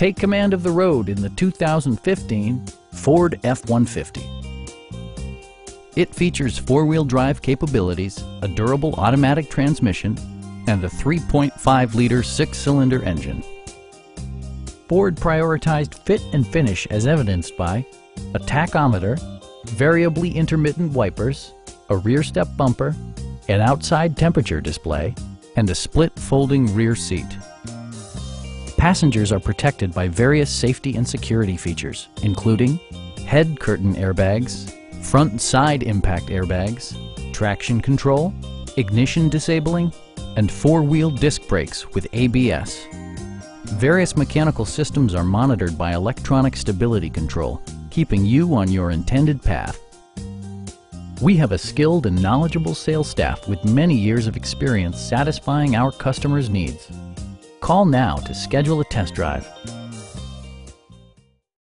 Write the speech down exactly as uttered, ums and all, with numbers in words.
Take command of the road in the two thousand fifteen Ford F one fifty. It features four-wheel drive capabilities, a durable automatic transmission, and a three point five liter six-cylinder engine. Ford prioritized fit and finish as evidenced by a tachometer, variably intermittent wipers, a rear step bumper, an outside temperature display, and a split folding rear seat. Passengers are protected by various safety and security features, including head curtain airbags, front and side impact airbags, traction control, ignition disabling, and four-wheel disc brakes with A B S. Various mechanical systems are monitored by electronic stability control, keeping you on your intended path. We have a skilled and knowledgeable sales staff with many years of experience satisfying our customers' needs. Call now to schedule a test drive.